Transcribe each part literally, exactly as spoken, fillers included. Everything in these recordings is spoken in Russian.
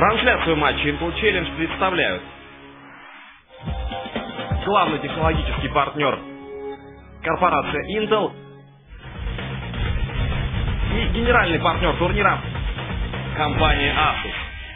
Трансляцию матча Intel Challenge представляют главный технологический партнер корпорация Intel и генеральный партнер турнира компания Asus.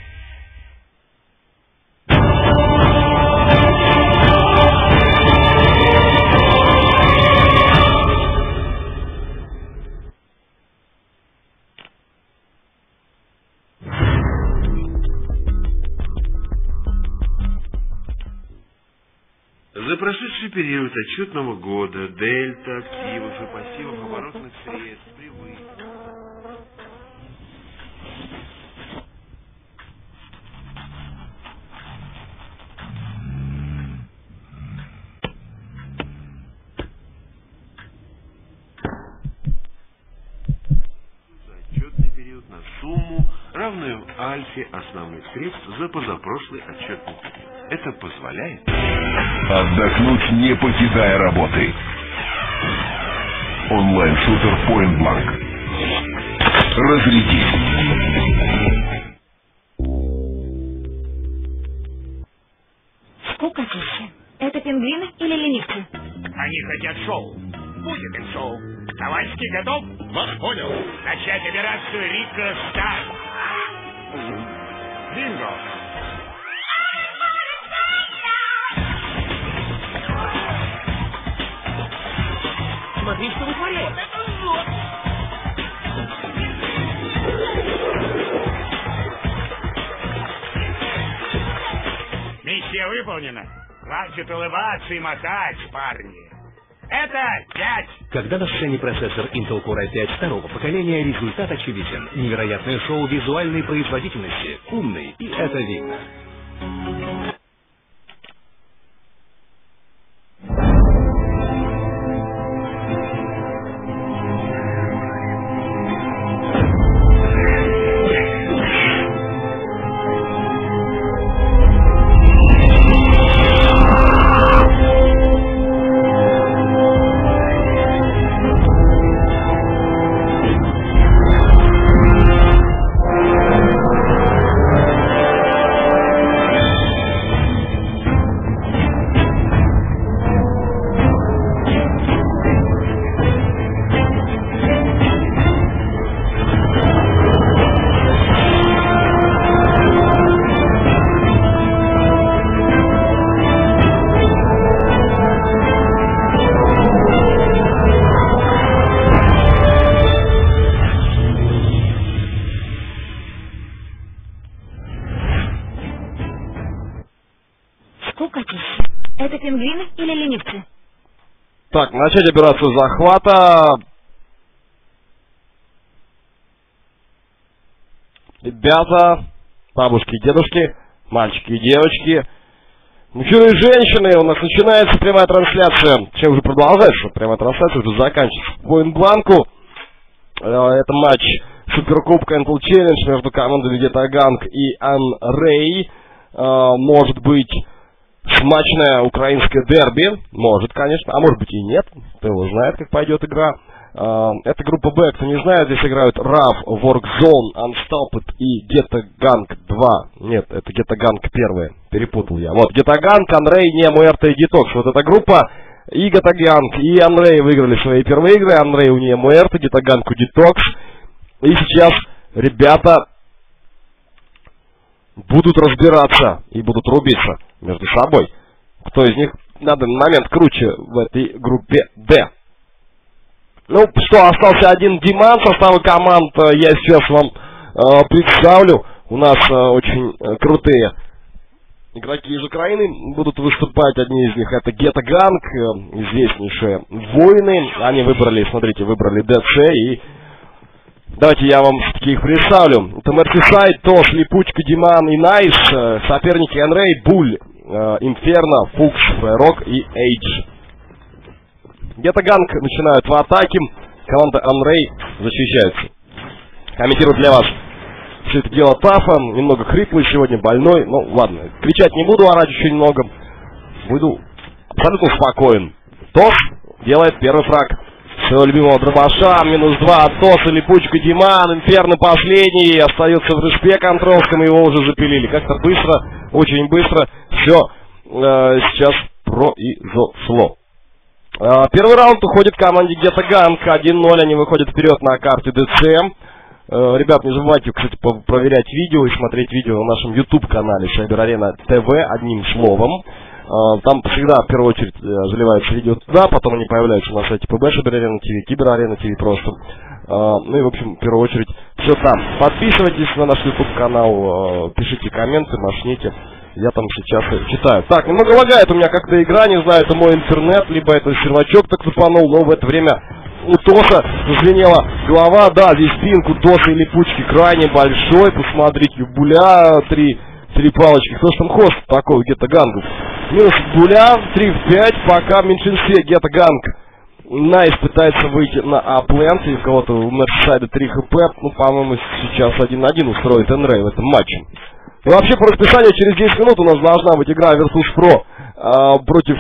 За прошедший период отчетного года дельта активов и пассивов оборотных средств привык. За отчетный период на сумму, равную альфе основных средств за позапрошлый отчетный период. Это позволяет отдохнуть, не покидая работы. Онлайн-шутер Point Blank. Разрядись. Скукотища. Это пингвины или ленивцы? Они хотят шоу. Будет им шоу. Ковальский готов? Вас понял. Начать операцию Рика Старт. Бинго. Смотри, что вытворяет. Миссия выполнена. Хватит улыбаться и мотать, парни. Это пять. Когда на сцене процессор Intel Core ай пять второго поколения, результат очевиден. Невероятное шоу визуальной производительности. Умный, и это видно. Скукотища. Это пингвины или ленивцы? Так, начать операцию захвата. Ребята, бабушки и дедушки, мальчики и девочки, мужчины и женщины, у нас начинается прямая трансляция. Чем уже продолжается? Прямая трансляция уже заканчивается. По Point Blank. Это матч Суперкубка Intel Challenge между командами Гетаганг и Unray. Может быть смачное украинское дерби. Может, конечно. А может быть и нет. Кто его знает, как пойдет игра. Это группа Б. Кто не знает, здесь играют Рав, Workzone, Unstopped и Гетаганг два. Нет, это Гетаганг первая. Перепутал я. Вот, Гетаганг, Unray, Немуэрте и Детокс. Вот эта группа. И Гетаганг, и Unray выиграли свои первые игры. Unray у Немуэрте, Гетаганг у Детокс. И сейчас ребята будут разбираться и будут рубиться между собой. Кто из них на данный момент круче в этой группе Д. Ну что, остался один Диман, состава команд я сейчас вам э, представлю. У нас э, очень э, крутые игроки из Украины будут выступать. Одни из них это Гетаганг, э, известнейшие воины. Они выбрали, смотрите, выбрали ДЦ и... Давайте я вам все-таки их представлю. Это Мерсисайд, Тош, Липучка, Диман и Найс. Соперники Unray, Буль, Инферно, Фукс, Фрок и Эйдж. Гетаганг начинают в атаке. Команда Unray защищается. Комментирует для вас все это дело Тафа. Немного хриплый сегодня, больной. Ну ладно, кричать не буду, орать еще немного. Буду абсолютно спокоен. Тош делает первый фраг. своего любимого дробаша. Минус два от Тоса, липучка Диман, Инферно последний, остается в рыжпе контролском, его уже запилили. Как-то быстро, очень быстро все э, сейчас произошло. Э, первый раунд уходит команде Гетто Ганг, один ноль, они выходят вперед на карте ДЦ. Uh, ребят, не забывайте, кстати, проверять видео и смотреть видео на нашем YouTube-канале Cyber Arena ти ви одним словом. Uh, там всегда, в первую очередь, uh, заливаются видео туда, потом они появляются на сайте пэ бэ Cyber Arena ти ви, Кибер Арена ти ви просто. Uh, ну и, в общем, в первую очередь, все там. Подписывайтесь на наш YouTube-канал, uh, пишите комменты, мошните. Я там сейчас читаю. Так, немного лагает у меня как-то игра, не знаю, это мой интернет, либо это сервачок так запанул, но в это время у Тоса зазвенела голова. Да, здесь пинг у Тоса и липучки крайне большой. Посмотрите, у Буля три, три палочки. Кто ж там хост такой у Гетто Гангов? Минус Буля, три в пять, пока в меньшинстве Гетто Ганг. Найс пытается выйти на аплент, и у кого-то у Мерсайда три хп. Ну, по-моему, сейчас один на один устроит Энрей в этом матче. И вообще, по расписанию, через десять минут у нас должна быть игра Virtus.pro э, против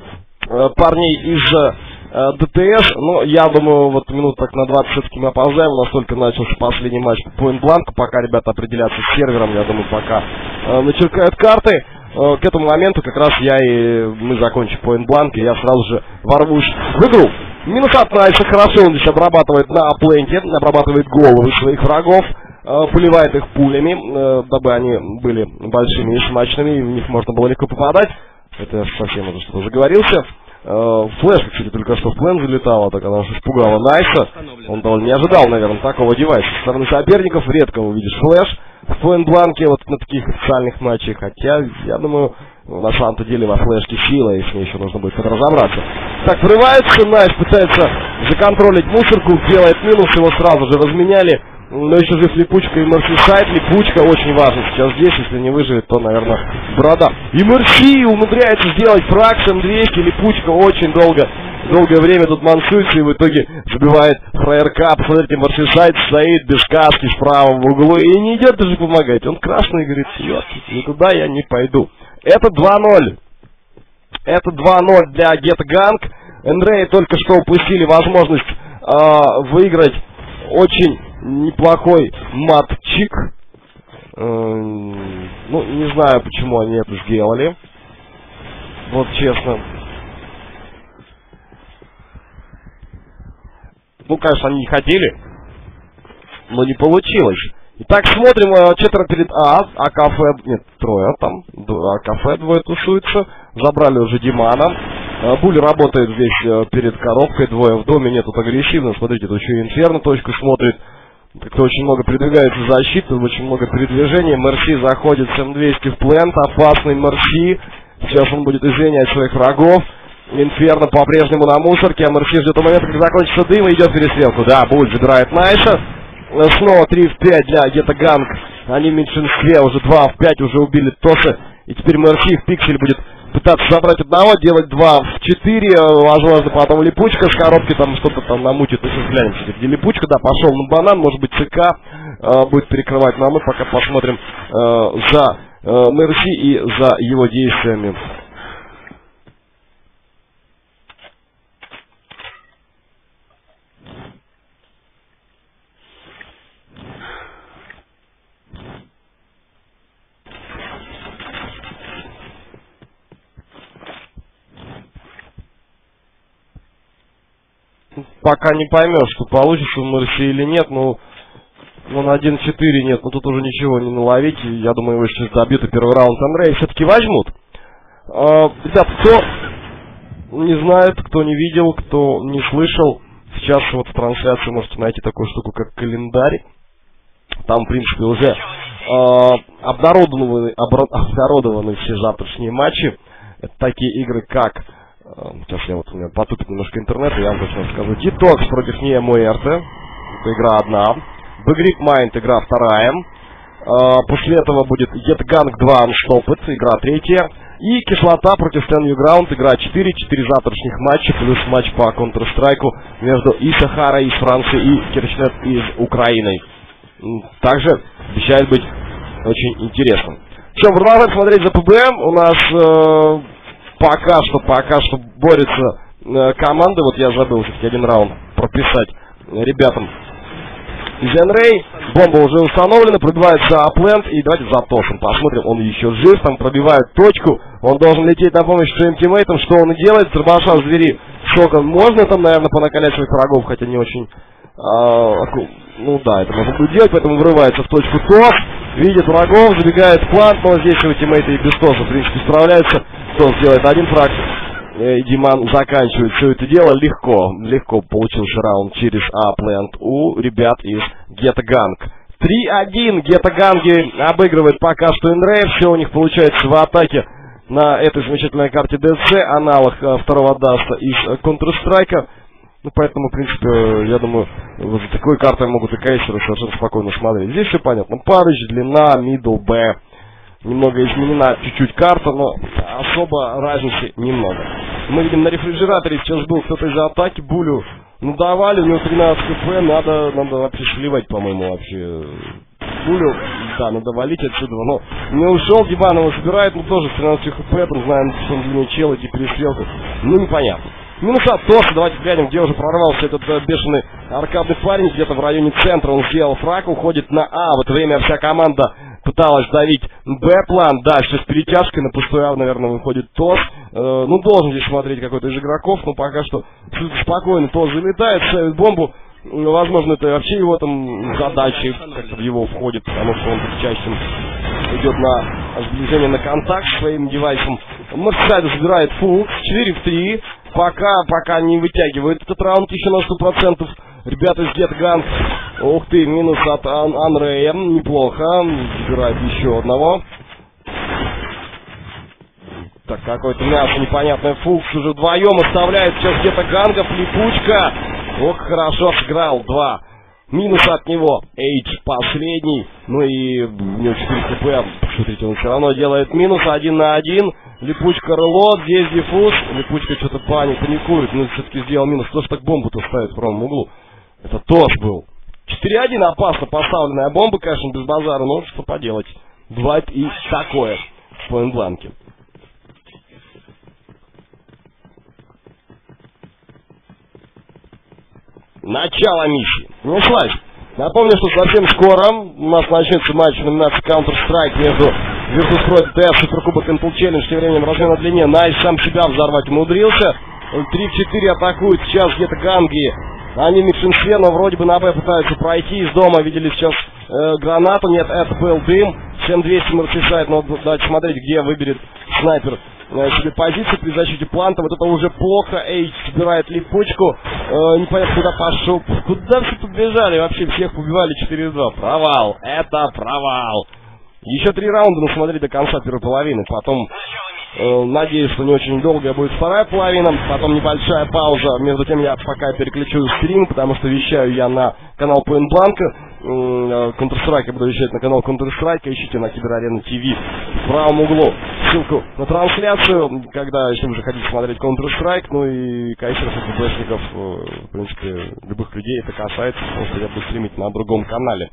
э, парней из э, ДТС. Но я думаю, вот минут так на двадцать все-таки мы опоздаем. У нас только начался последний матч по Point Blank. Пока ребята определятся с сервером, я думаю, пока э, начеркают карты. Э, к этому моменту как раз я и мы закончим Point Blank, и я сразу же ворвусь в игру. Минус от Найса, хорошо он здесь обрабатывает на пленте, обрабатывает головы своих врагов. Поливает их пулями, дабы они были большими и смачными, и в них можно было легко попадать. Это я совсем уже что-то заговорился. Флешка, кстати, только что в плен залетала, так она уж испугала Найса. Он довольно не ожидал, наверное, такого девайса. Со стороны соперников редко увидишь флеш в плен-бланке, вот на таких официальных матчах. Хотя, я думаю, на самом-то деле во флешке сила, и с ней еще нужно будет разобраться. Так, врывается, Найс пытается законтролить мусорку, делает минус, его сразу же разменяли. Но еще жив липучка и Мерсисайд. Липучка очень важно сейчас здесь. Если не выживет, то, наверное, борода. И Мерси умудряется сделать фраг с эм двести. Липучка очень долго, долгое время тут мансуется и в итоге забивает фраерка. Посмотрите, Мерсисайд стоит без каски в правом углу и не идет даже помогать. Он красный, говорит, нет, никуда я не пойду. Это два ноль. Это два ноль для Гетто Ганг. Энрей только что упустили возможность э, выиграть очень неплохой матчик. Эм, ну, не знаю, почему они это сделали. Вот честно. Ну, конечно, они не хотели, но не получилось. Итак, смотрим, четверо перед А, а кафе, нет, трое там, а кафе двое тусуются. Забрали уже Димана. Буль работает здесь перед коробкой, двое в доме, нет, тут агрессивно. Смотрите, тут еще и Инферно точку смотрит. Как-то очень много передвигается защиты, очень много передвижений. Мерси заходит с эм двести в плент, опасный Мерси. Сейчас он будет извинять своих врагов. Инферно по-прежнему на мусорке, а Мерси ждет момента, когда закончится дым и идет перестрелку. Да, Буль забирает Найса. Снова три в пять для Гетто Ганг. Они в меньшинстве, уже два в пять, уже убили Тоса. И теперь Мерси в пикселе будет пытаться забрать одного, делать два в четыре, возможно, потом липучка с коробки там что-то там намутит. Ну, сейчас глянем, где липучка, да, пошел на банан, может быть, ЦК э, будет перекрывать, но мы пока посмотрим э, за э, Мерси и за его действиями. Пока не поймешь, что получится у Мерси или нет, ну, ну на один четыре нет, но тут уже ничего не наловить, я думаю, его сейчас добьют, и первый раунд Энрей все-таки возьмут. А, ребят, кто не знает, кто не видел, кто не слышал, сейчас вот в трансляции можете найти такую штуку, как календарь. Там, в принципе, уже а, обнародованы, обра, обнародованы все завтрашние матчи. Это такие игры, как... Сейчас я вот у меня потупит немножко интернет, и я вам точно скажу. Detox против Неэмуэрте. Это игра одна. Bgrip Mind, игра вторая. А, после этого будет Гетто Ганг два Unstopped, игра третья. И Кислота против Stand Your Ground, игра четыре. четыре завтрашних матча, плюс матч по Counter-Strike между и Сахарой из Франции, и Кирчнет из Украины. Также обещает быть очень интересным. Все, продолжаем смотреть за ПБМ. У нас... Э Пока что, пока что борется э, команды. Вот я забыл все-таки один раунд прописать ребятам из Энрей. Бомба уже установлена, пробивается Апленд. И давайте за Тошем посмотрим, он еще жив, там пробивает точку. Он должен лететь на помощь своим тиммейтам. Что он и делает? Зарбаша в двери шоком. Можно там, наверное, понакалять своих врагов, хотя не очень... А, ну да, это можно будет делать, поэтому врывается в точку Тос. Видит врагов, забегает в плант, но здесь его тиммейты и без Тоса, в принципе, справляются. Тос делает один фраг. И Диман заканчивает все это дело легко. Легко получился раунд через Апленд у ребят из Гетаганг. три один. Гетаганги обыгрывает пока что Энрей. Все у них получается в атаке на этой замечательной карте ДС. Аналог второго даста из Counter-Strike. Ну, поэтому, в принципе, я думаю, вот за такой картой могут и кейсеры совершенно спокойно смотреть. Здесь все понятно. Парыч, длина, мидл, Б. Немного изменена чуть-чуть карта, но особо разницы немного. Мы видим, на рефрижераторе сейчас был кто-то из атаки, Булю надавали, у него тринадцать хп, надо, надо вообще сливать, по-моему, вообще. Булю, да, надо валить отсюда, но не ушел, Диман его собирает, ну тоже с тринадцатью хп, там знаем, что он длинный чел, эти перестрелки, ну непонятно. Минус от Тоса, давайте глянем, где уже прорвался этот э, бешеный аркадный парень, где-то в районе центра он сделал фраг, уходит на А, в это время вся команда пыталась давить Б-план, дальше с перетяжкой на пустой А, наверное, выходит Тос, э, ну должен здесь смотреть какой-то из игроков, но пока что спокойно Тос залетает, ставит бомбу, возможно это вообще его там задачи, как-то в его входит, потому что он чаще идет на сближение, на контакт с своим девайсом. Мерсайд забирает фул, четыре в три. Пока, пока не вытягивает этот раунд еще на сто процентов. Ребята из Гетганг. Ух ты, минус от Ан Анрея. Неплохо. Забирает еще одного. Так, какое-то мясо непонятное. Фукс уже вдвоем оставляет сейчас Гетгангов. Липучка. Ох, хорошо сыграл. Два. Минус от него. Эйдж последний. Ну и у него четыре хп. Смотрите, он все равно делает минус. Один на один. Липучка релот, здесь диффуз. Липучка что-то паник, паникует, но все-таки сделал минус. Кто ж так бомбу-то ставит в правом углу? Это Тош был. четыре один, опасно поставленная бомба, конечно, без базара, но что поделать. Бывает и такое в поинт-бланке. Начало миссии. Началась. Напомню, что совсем скоро у нас начнется матч в номинации Counter-Strike между Virtus.pro ди ти эф, Суперкубок Intel Challenge, тем временем размен на длине. Найс сам себя взорвать умудрился. три в четыре атакуют сейчас где-то Ганги. Они в меньшинстве, но вроде бы на Б пытаются пройти из дома. Видели сейчас э, гранату. Нет, это был дым. семь двести решает, но давайте смотреть, где выберет снайпер э, себе позицию при защите планта. Вот это уже плохо. Эйч собирает липучку. Э, непонятно, куда пошел. Куда все побежали? Вообще всех побивали четыре два. Провал. Это провал. Еще три раунда насмотреть до конца первой половины. Потом, э, надеюсь, что не очень долгая будет вторая половина. Потом небольшая пауза. Между тем я пока переключу стрим, потому что вещаю я на канал Point Blank. Э, Counter-Strike я буду вещать на канал Counter-Strike. Ищите на Киберарена ТВ в правом углу ссылку на трансляцию, когда, если вы же хотите смотреть Counter-Strike. Ну и кайсеров и ГБшников, э, в принципе, любых людей это касается, потому что я буду стримить на другом канале.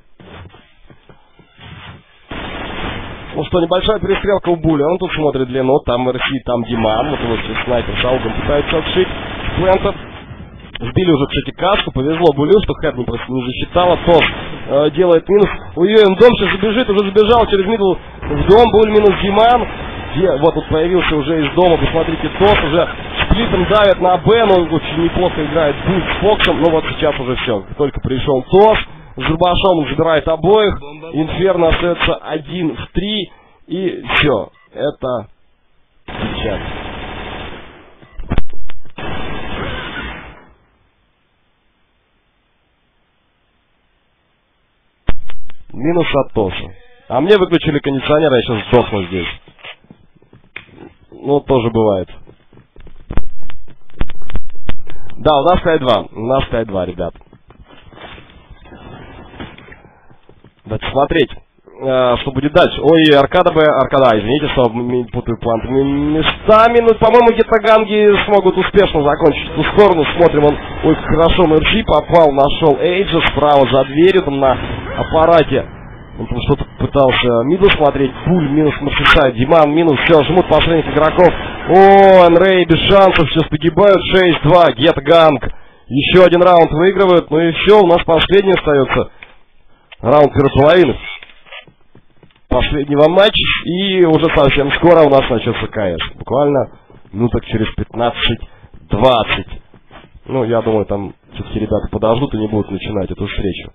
Ну что, небольшая перестрелка у Буля, он тут смотрит длину, там эр си, там Диман, вот вот снайпер с аугом пытается отшить Плентов. Сбили уже, кстати, каску, повезло Булю, что Хэп просто не засчитала, Тос э, делает минус. Ой-ой, дом сейчас забежит, уже забежал через мидл в дом, Буль минус Диман. Где, вот тут появился уже из дома, посмотрите, Тос уже сплитом давит на Б, но очень неплохо играет Буль с Фоксом, но вот сейчас уже все, только пришел Тос. С Зурбашом забирает обоих. Инферно остается один в три. И все. Это сейчас. Минус от Тоса. А мне выключили кондиционер, я сейчас сдохну здесь. Ну, тоже бывает. Да, у нас пять два. У нас пять два, ребят. Давайте смотреть, э, что будет дальше. Ой, аркада Б, аркада, извините, что путаю план местами. Ну, по-моему, Гетаганги смогут успешно закончить эту сторону. Смотрим, он, ой, хорошо, МРС попал, нашел Эйджа справа за дверью, там на аппарате. Он там что-то пытался мидл смотреть. Пуль минус Марсисай, Диман минус, все, жмут последних игроков. О, Энрей без шансов, сейчас погибают. шесть два, Гетганг. Еще один раунд выигрывают. Ну и все, у нас последний остается. Раунд первой половины последнего матча. И уже совсем скоро у нас начнется КС. Буквально минуток через пятнадцать-двадцать. Ну, я думаю, там все-таки ребята подождут и не будут начинать эту встречу.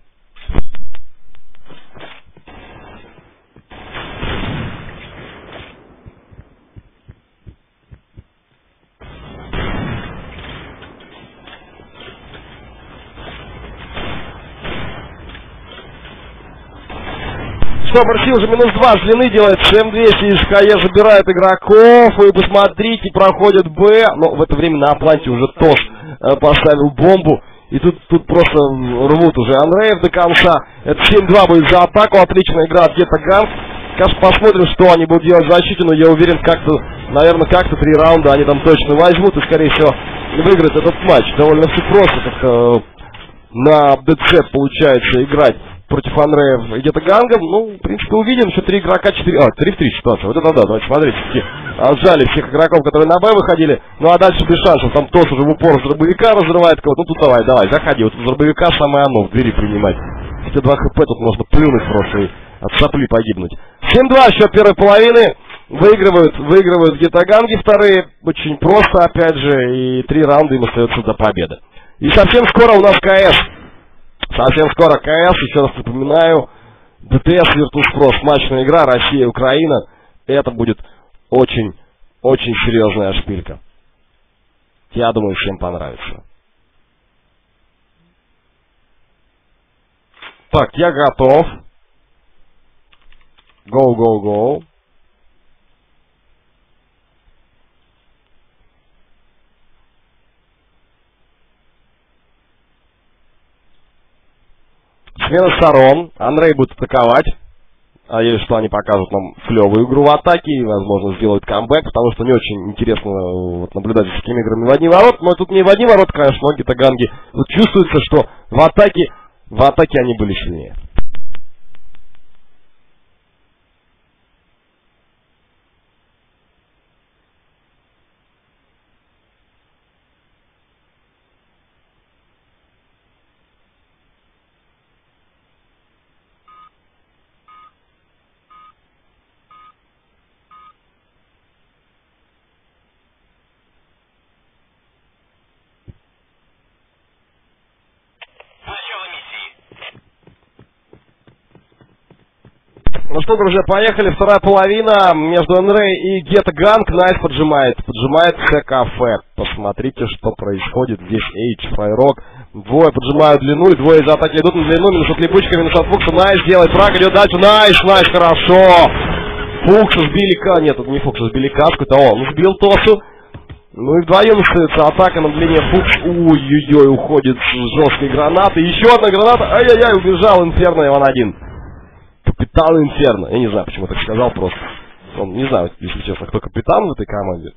Что, Марси уже минус два с длины делает, эм двести из КЕ забирает игроков, и посмотрите, проходит Б, но в это время на Атланте уже ТОС э, поставил бомбу, и тут, тут просто рвут уже Анреев до конца. Это семь два будет за атаку, отличная игра от Гетганг. Конечно, посмотрим, что они будут делать в защите, но я уверен, как-то, наверное, как-то три раунда они там точно возьмут, и, скорее всего, выиграют этот матч. Довольно все просто, как-то на ДЦ получается играть против Анреев и Гетганга. Ну, в принципе, увидим, что три игрока, четыре... А, три в три ситуация. Вот это да, давайте смотрите. Отжали всех игроков, которые на Б выходили. Ну, а дальше без шансов. Там ТОС уже в упор с дробовика разрывает кого-то. Ну, тут давай, давай, заходи. Вот с дробовика самое оно, в двери принимать. Эти два хп тут можно плюнуть просто и от сопли погибнуть. семь два, счет первой половины. Выигрывают, выигрывают Гетганги вторые. Очень просто, опять же. И три раунда им остается до победы. И совсем скоро у нас КС. Совсем скоро КС, еще раз напоминаю, ДТС Virtus.Pro, матчная игра Россия-Украина. Это будет очень, очень серьезная шпилька. Я думаю, всем понравится. Так, я готов. Go, go, go. Смена сторон. Анрей будет атаковать. Надеюсь, что они покажут нам клевую игру в атаке и, возможно, сделают камбэк, потому что не очень интересно вот, наблюдать за такими играми в одни ворота. Но тут не в одни ворота, конечно, но Гетганги. Тут чувствуется, что в атаке, в атаке они были сильнее. Ну что, друзья, поехали. Вторая половина между Энрей и Гетганг. Найс поджимает. Поджимает ККФ. Посмотрите, что происходит здесь. Эйдж, Файрок. Двое поджимают длину, и двое из атаки идут на длину. Минус от Липучка, минус от Фукса. Найс делает фраг, идет дальше. Найс, Найс, хорошо. Фукса сбили ка... Нет, это не Фукса, сбили каску. Это он сбил Тосу. Ну и вдвоем остается атака на длине. Фукс, ой-ой-ой, уходит с жесткой гранаты. Еще одна граната. Ай-яй-яй, убежал Инферно, и он один. Капитан Инферно. Я не знаю, почему так сказал просто. Он, не знаю, если честно, кто капитан в этой команде.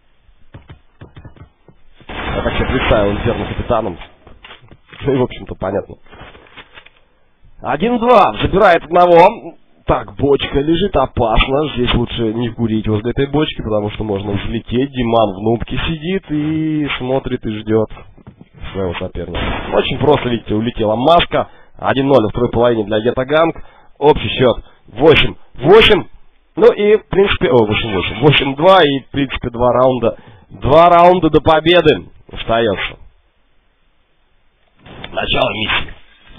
Я так себе представил Инферно капитаном. Ну и, в общем-то, понятно. один-два. Забирает одного. Так, бочка лежит, опасно. Здесь лучше не курить возле этой бочки, потому что можно взлететь. Диман в нубке сидит и смотрит и ждет своего соперника. Очень просто, видите, улетела маска. один ноль во второй половине для Гетганг. Общий счет восемь восемь. Ну и, в принципе, о, восемь восемь. восемь-два и, в принципе, два раунда. Два раунда до победы остается. Начало миссии.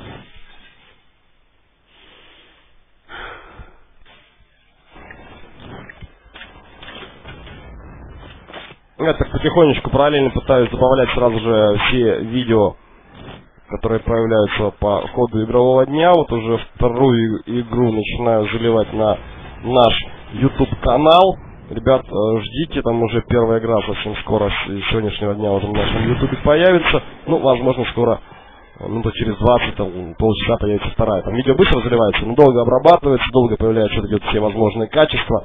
Я так потихонечку параллельно пытаюсь добавлять сразу же все видео, которые появляются по ходу игрового дня. Вот уже вторую игру начинаю заливать на наш YouTube канал. Ребят, ждите, там уже первая игра совсем скоро, с сегодняшнего дня уже на нашем YouTube появится. Ну, возможно, скоро, минут через двадцать, там, полчаса появится вторая. Там видео быстро заливается, но долго обрабатывается, долго появляются вот все возможные качества.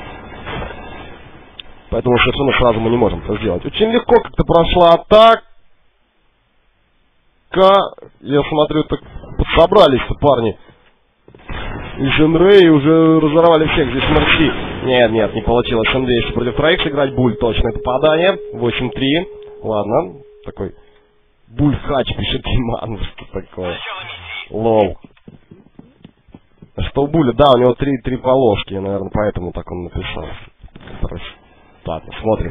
Поэтому совершенно сразу мы не можем это сделать. Очень легко как-то прошла атака. Я смотрю, так подсобрались-то парни. Из Энрей уже разорвали всех. Здесь Марси Нет, нет, не получилось. эм двести против троих сыграть. Буль, точное попадание. восемь три. Ладно, такой... Буль-хач пишет Диман. Что такое? Лол. Что у Буля? Да, у него три, три полоски. Наверное, поэтому так он написал. Ладно, смотрим.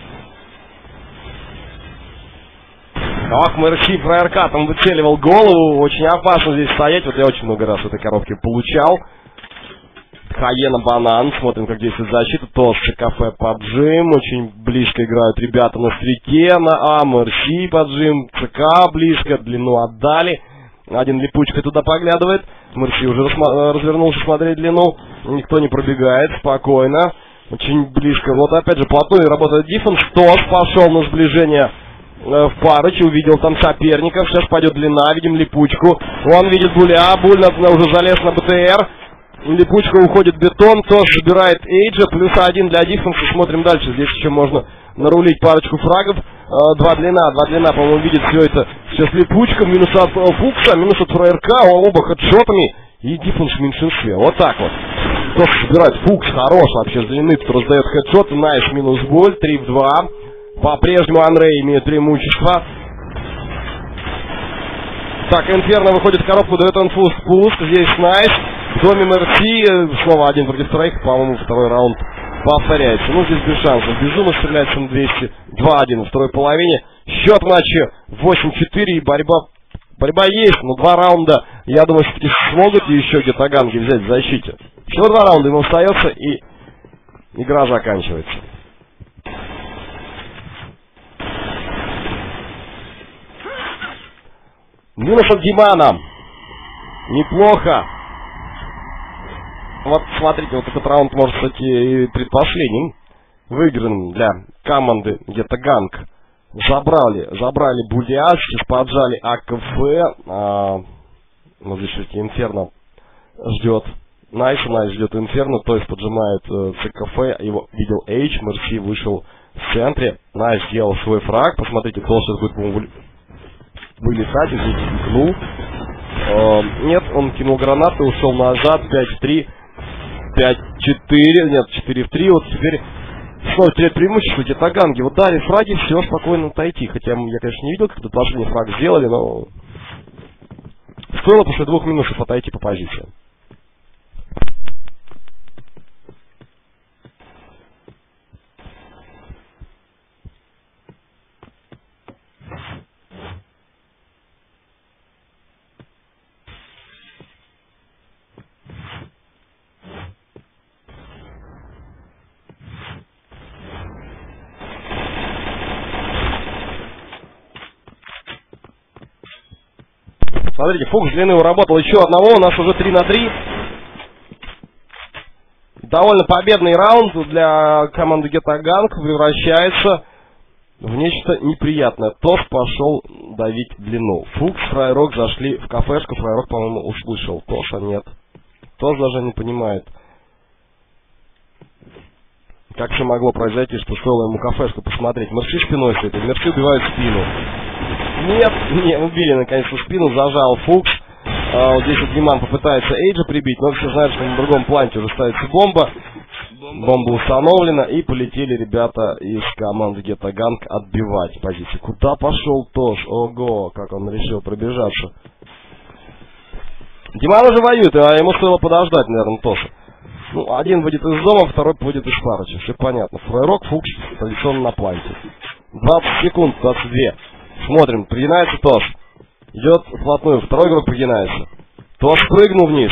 Ох, МРС ФРК там выцеливал голову. Очень опасно здесь стоять. Вот я очень много раз в этой коробке получал. Хаена Банан. Смотрим, как действует защита. Тоссы, кафе, поджим. Очень близко играют ребята на стрите. На А. МРС поджим. ЦК близко. Длину отдали. Один липучка туда поглядывает. МРС уже развернулся смотреть длину. Никто не пробегает. Спокойно. Очень близко. Вот опять же плотную работает диффенс. Тос пошел на сближение в Парыч. Увидел там соперников. Сейчас пойдет длина. Видим липучку. Он видит Буля. Буль уже залез на БТР. Липучка уходит в бетон. Тос собирает Эйджа. Плюс один для диффенса. Смотрим дальше. Здесь еще можно нарулить парочку фрагов. Два длина. Два длина, по-моему, видит все это. Сейчас липучка. Минус от Фукса. Минус от ФРК. Оба хедшотами. И диффенс в меньшинстве. Вот так вот. Тос собирает. Фукс хорош вообще с длины. Тут раздает хедшот. Найс минус Буль. три в два. По-прежнему Анрей имеет преимущество. Так, Инферно выходит в коробку, дает инфуз спуск. Здесь Найс. В доме МРС. Снова один против троих. По-моему, второй раунд повторяется. Ну, здесь без шансов. Безумно стреляет эм двести. два один во второй половине. Счет матча восемь четыре. И борьба, борьба есть. Но два раунда, я думаю, все-таки смогут еще Гетаганги взять в защите. Всего два раунда ему остается, и игра заканчивается. Минус от Димана. Неплохо. Вот смотрите, вот этот раунд может стать и предпоследним. Выигранным для команды Гетаганг. Забрали, забрали Буля, сейчас поджали АКФ. А, ну, здесь все-таки Инферно ждет Найс, Найс ждет Инферно, то есть поджимает э, ЦКФ, его видел Эйч, МРС вышел в центре. Найс сделал свой фраг, посмотрите, кто сейчас будет, по-моему, вылетать, здесь кинул. Э, нет, он кинул гранаты, ушел назад, пять в три, пять четыре, нет, четыре в три, вот теперь снова теряет преимущество Гетаганги. Вот дали фраги, все спокойно отойти, хотя я, конечно, не видел, как тут последний фраг сделали, но стоило после двух минусов отойти по позиции. Смотрите, Фукс длины уработал еще одного, у нас уже три на три. Довольно победный раунд для команды Гетаганг превращается в нечто неприятное. Тос пошел давить длину. Фукс, Фрайрок зашли в кафешку, Фрайрок, по-моему, услышал. Тоса нет. Тос даже не понимает, как все могло произойти, что стоило ему кафешку посмотреть. Мерши спиной стоит, Мерши убивает спину. Нет, не, убили наконец-то спину, зажал Фукс. А, вот здесь вот Диман попытается Эйджа прибить, но все знают, что на другом планете уже ставится бомба. Бомба установлена, и полетели ребята из команды Гетаганг отбивать позиции. Куда пошел Тош? Ого, как он решил пробежаться. Диман уже воюет, а ему стоило подождать, наверное, Тоша. Ну, один выйдет из дома, второй выйдет из Парыча. Все понятно. Фрайрок, Фукс традиционно на планете. двадцать секунд, двадцать два. Смотрим, пригинается Тош. Идет вплотную, второй игрок пригинается. Тош прыгнул вниз.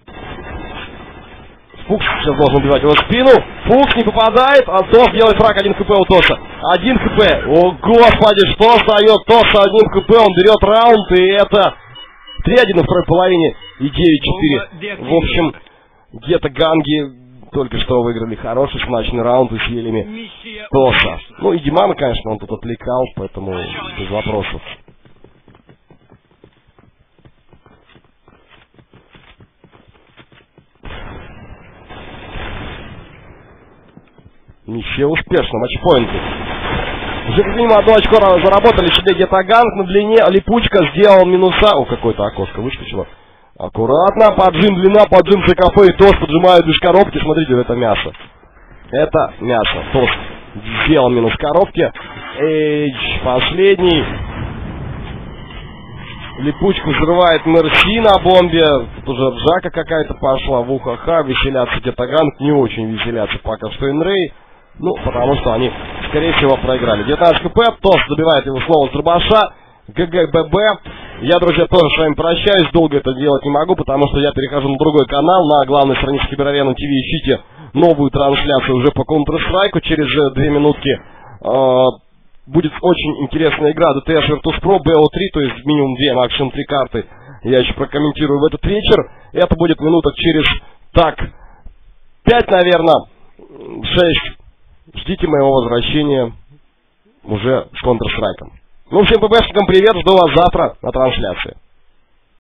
Фукс сейчас должен убивать его в спину. Фукс не попадает, а Тош делает фраг, один хп у Тоша. Один хп. О, господи, что дает Тош один хп, он берет раунд, и это три один на второй половине и девять четыре. В общем, Гетаганги только что выиграли хороший смачный раунд и съели Тоша. Ну и Димана, конечно, он тут отвлекал, поэтому без вопросов. Ничего успешно, матчпоинты. Уже как минимум одно очко заработали себе Гетаганг на длине. Липучка сделал минуса. О, какое-то окошко выскочило. Аккуратно, поджим длина, поджим ЦКП, и Тош поджимают из коробки. Смотрите, это мясо. Это мясо. Тост сделал минус коробки. Эйдж последний. Липучку взрывает Мерси на бомбе. Тут уже ржака какая-то пошла в ухаха. Веселятся Детаганг. Не очень веселятся пока что Инрей. Ну, потому что они, скорее всего, проиграли. девятнадцать КП. Тост забивает его снова с дробаша. ГГББ. Я, друзья, тоже с вами прощаюсь. Долго это делать не могу, потому что я перехожу на другой канал. На главной странице Киберарена ТВ ищите новую трансляцию уже по Counter-Strike. Через две минутки будет очень интересная игра ди ти эс Virtus Pro би о три, то есть минимум две, максимум три карты. Я еще прокомментирую в этот вечер. Это будет минуток через, так, пять, наверное, шесть. Ждите моего возвращения уже с Counter-Strike. Ну, всем ППшникам привет, жду вас завтра на трансляции.